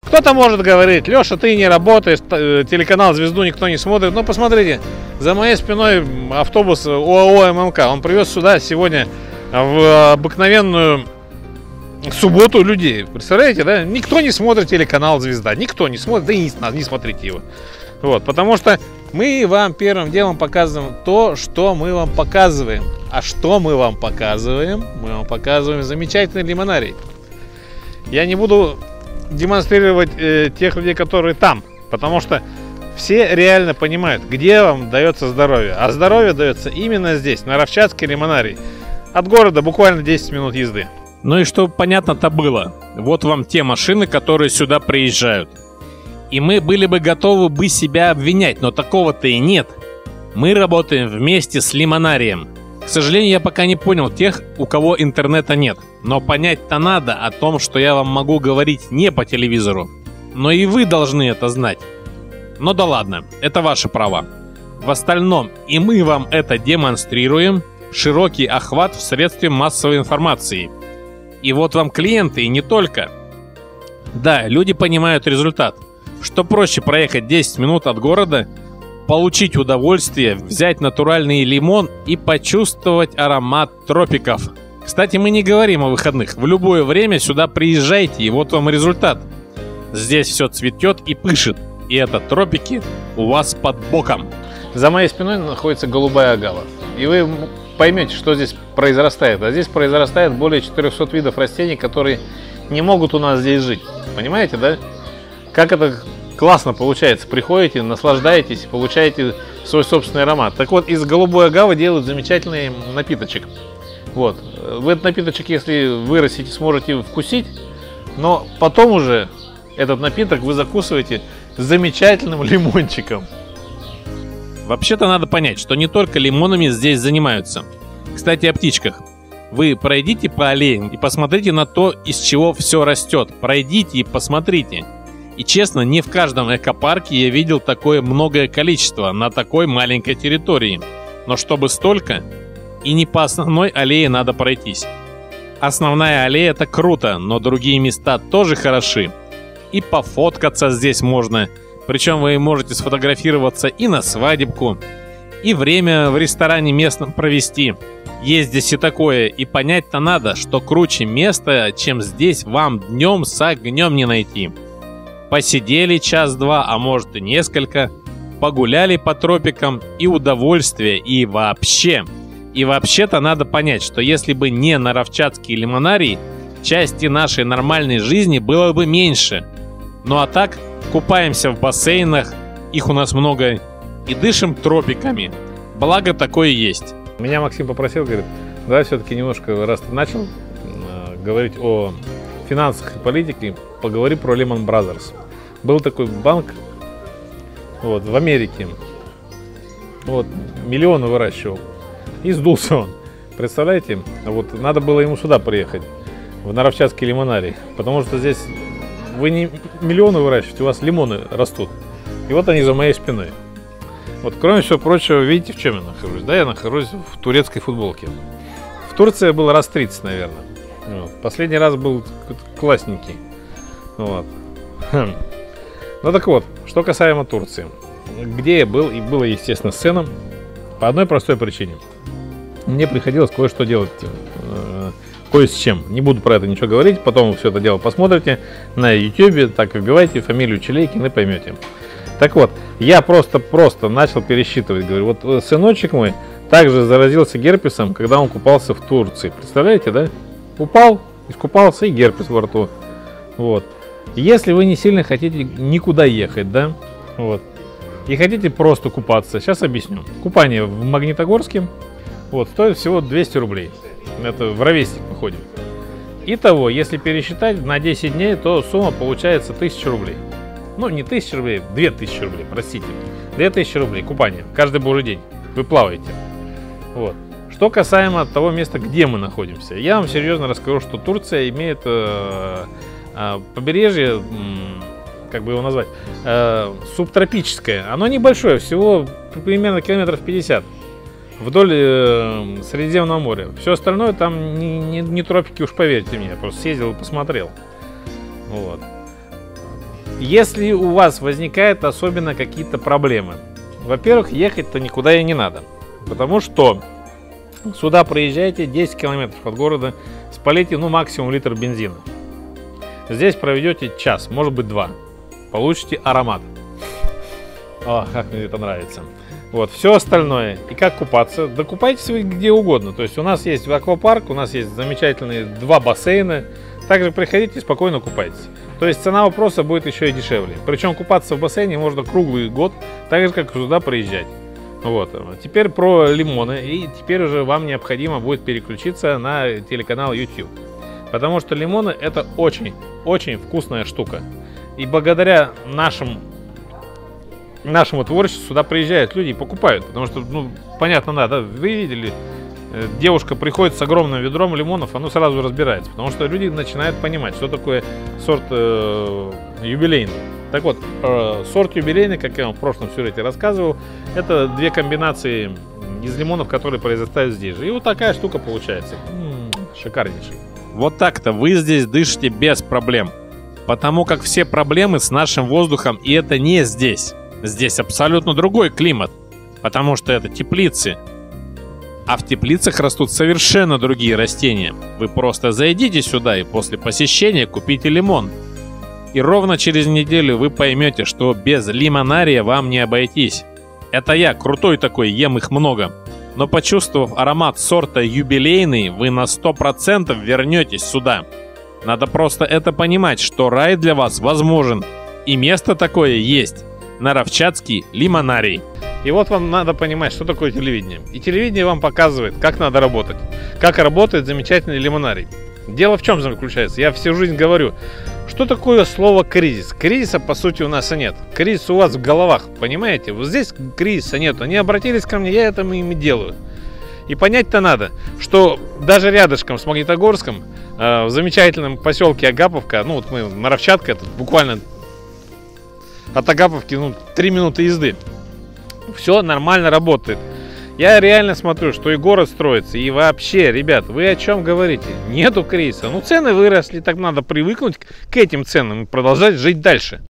Кто-то может говорить: Леша, ты не работаешь, телеканал «Звезду» никто не смотрит. Но посмотрите, за моей спиной автобус ОАО ММК. Он привез сюда сегодня в обыкновенную субботу людей. Представляете, да? Никто не смотрит телеканал «Звезда». Никто не смотрит, да и не смотрите его. Вот, потому что мы вам первым делом показываем то, что мы вам показываем. А что мы вам показываем? Мы вам показываем замечательный лимонарий. Я не буду демонстрировать тех людей, которые там, потому что все реально понимают, где вам дается здоровье. А здоровье дается именно здесь, на Равчатский лимонарий. От города буквально 10 минут езды. Ну и чтобы понятно-то было, вот вам те машины, которые сюда приезжают. И мы были бы готовы бы себя обвинять, но такого-то и нет. Мы работаем вместе с лимонарием. К сожалению, я пока не понял тех, у кого интернета нет. Но понять-то надо о том, что я вам могу говорить не по телевизору. Но и вы должны это знать. Ну да ладно, это ваши права. В остальном и мы вам это демонстрируем. Широкий охват в средстве массовой информации. И вот вам клиенты, и не только. Да, люди понимают результат. Что проще проехать 10 минут от города, получить удовольствие, взять натуральный лимон и почувствовать аромат тропиков. Кстати, мы не говорим о выходных. В любое время сюда приезжайте, и вот вам результат. Здесь все цветет и пышет. И это тропики у вас под боком. За моей спиной находится голубая агава. И вы поймете, что здесь произрастает. А здесь произрастает более 400 видов растений, которые не могут у нас здесь жить. Понимаете, да? Как это классно получается. Приходите, наслаждаетесь, получаете свой собственный аромат. Так вот, из голубой агавы делают замечательный напиточек. Вот. Вы этот напиточек, если вырастите, сможете вкусить. Но потом уже этот напиток вы закусываете замечательным лимончиком. Вообще-то надо понять, что не только лимонами здесь занимаются. Кстати, о птичках. Вы пройдите по аллеям и посмотрите на то, из чего все растет. Пройдите и посмотрите. И честно, не в каждом экопарке я видел такое многое количество на такой маленькой территории. Но чтобы столько, и не по основной аллее надо пройтись. Основная аллея — это круто, но другие места тоже хороши. И пофоткаться здесь можно. Причем вы можете сфотографироваться и на свадебку, и время в ресторане местном провести. Есть здесь и такое, и понять-то надо, что круче места, чем здесь, вам днем с огнем не найти. Посидели час-два, а может и несколько, погуляли по тропикам, и удовольствие, и вообще. И вообще-то надо понять, что если бы не Равчатский лимонарий, части нашей нормальной жизни было бы меньше. Ну а так, купаемся в бассейнах, их у нас много, и дышим тропиками. Благо такое есть. Меня Максим попросил, говорит, давай все-таки немножко, раз ты начал говорить о финансах и политике, поговори про Lehman Brothers. Был такой банк вот, в Америке, вот, миллионы выращивал, и сдулся он. Представляете, вот надо было ему сюда приехать, в Равчатский лимонарий, потому что здесь вы не миллионы выращиваете, у вас лимоны растут. И вот они за моей спиной. Вот, кроме всего прочего, видите, в чем я нахожусь? Да, я нахожусь в турецкой футболке. В Турции я был раз 30, наверное. Вот. Последний раз был классненький. Вот. Ну так вот, что касаемо Турции. Где я был, и было, естественно, с сыном, по одной простой причине. Мне приходилось кое-что делать, кое с чем. Не буду про это ничего говорить, потом вы все это дело посмотрите на YouTube, так вбивайте фамилию Челейкин и поймете. Так вот, я просто начал пересчитывать, говорю, вот сыночек мой также заразился герпесом, когда он купался в Турции. Представляете, да? Упал, искупался и герпес во рту. Вот. Если вы не сильно хотите никуда ехать, да, вот, и хотите просто купаться, сейчас объясню. Купание в Магнитогорске, вот, стоит всего 200 рублей. Это в ровесник выходит. Итого, если пересчитать на 10 дней, то сумма получается 1000 рублей. Ну, не 1000 рублей, 2000 рублей, простите. 2000 рублей купание, каждый божий день. Вы плаваете. Вот. Что касаемо того места, где мы находимся. Я вам серьезно расскажу, что Турция имеет побережье, как бы его назвать, субтропическое. Оно небольшое, всего примерно километров 50 вдоль Средиземного моря. Все остальное там не тропики, уж поверьте мне. Я просто съездил и посмотрел. Вот. Если у вас возникают особенно какие-то проблемы, во-первых, ехать-то никуда и не надо. Потому что сюда проезжаете 10 километров от города, спалите, ну, максимум литр бензина. Здесь проведете час, может быть 2. Получите аромат. О, как мне это нравится. Вот, все остальное. И как купаться? Да купайтесь вы где угодно. То есть у нас есть аквапарк, у нас есть замечательные 2 бассейна. Также приходите и спокойно купайтесь. То есть цена вопроса будет еще и дешевле. Причем купаться в бассейне можно круглый год, так же как сюда приезжать. Вот. Теперь про лимоны. И теперь уже вам необходимо будет переключиться на телеканал YouTube. Потому что лимоны это очень вкусная штука. И благодаря нашему творчеству сюда приезжают люди и покупают. Потому что, ну, понятно, да, вы видели, девушка приходит с огромным ведром лимонов, оно сразу разбирается. Потому что люди начинают понимать, что такое сорт юбилейный. Так вот, сорт юбилейный, как я вам в прошлом сюжете рассказывал, это 2 комбинации из лимонов, которые произрастают здесь же. И вот такая штука получается. Шикарнейший. Вот так-то вы здесь дышите без проблем. Потому как все проблемы с нашим воздухом, и это не здесь. Здесь абсолютно другой климат. Потому что это теплицы. А в теплицах растут совершенно другие растения. Вы просто зайдите сюда и после посещения купите лимон. И ровно через неделю вы поймете, что без лимонария вам не обойтись. Это я, крутой такой, ем их много. Но почувствовав аромат сорта юбилейный, вы на 100% вернетесь сюда. Надо просто это понимать, что рай для вас возможен. И место такое есть. Наровчатский лимонарий. И вот вам надо понимать, что такое телевидение. И телевидение вам показывает, как надо работать. Как работает замечательный лимонарий. Дело в чем заключается? Я всю жизнь говорю, что такое слово кризис? Кризиса по сути у нас и нет. Кризис у вас в головах, понимаете? Вот здесь кризиса нет. Они обратились ко мне, я это ими делаю. И понять-то надо, что даже рядышком с Магнитогорском, в замечательном поселке Агаповка, ну вот мы, Наровчатка, это буквально от Агаповки 3 минуты езды. Все нормально работает. Я реально смотрю, что и город строится, и вообще, ребят, вы о чем говорите? Нету кризиса. Ну, цены выросли, так надо привыкнуть к этим ценам и продолжать жить дальше.